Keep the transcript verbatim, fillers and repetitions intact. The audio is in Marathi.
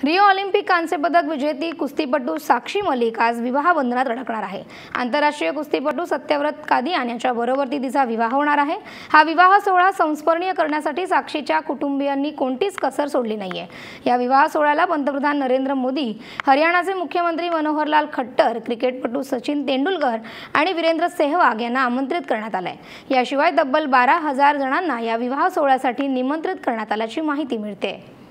रिओ ऑलिम्पिक कांस्य पदक विजेती कुस्तीपटू साक्षी मलिक आज विवाह बंधनात अडकणार आहे। आंतरराष्ट्रीय कुस्तीपटू सत्यव्रत कादियान यांच्या बरोबर तिचा विवाह होणार आहे। हा विवाह सोहळा संस्मरणीय करण्यासाठी साक्षीच्या कुटुंबियांनी कोणतीच कसर सोडली नाहीये। या विवाह सोहळ्याला पंतप्रधान नरेंद्र मोदी, हरियाणाचे मुख्यमंत्री मनोहरलाल खट्टर, क्रिकेटपटू सचिन तेंडुलकर आणि वीरेंद्र सेहवाग यांना आमंत्रित करण्यात आले। याशिवाय तब्बल बारा हजार जणांना या विवाह सोहळ्यासाठी निमंत्रित करण्यात आल्याची माहिती मिळते।